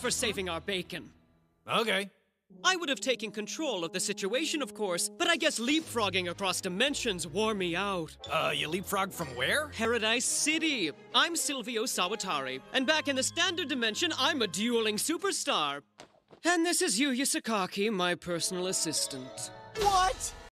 for saving our bacon. Okay. I would have taken control of the situation, of course, but I guess leapfrogging across dimensions wore me out. You leapfrog from where? Paradise City. I'm Silvio Sawatari, and back in the standard dimension, I'm a dueling superstar. And this is Yuya Sakaki, my personal assistant. What?